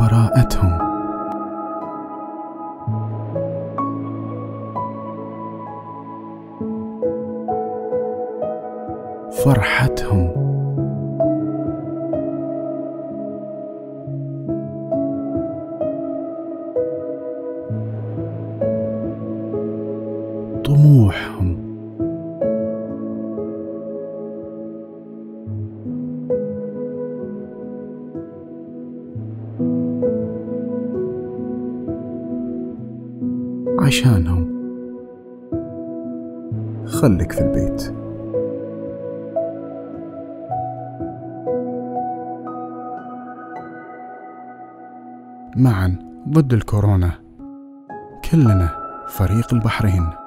براءتهم، فرحتهم، طموحهم، عشانهم خلك في البيت. معا ضد الكورونا، كلنا فريق البحرين.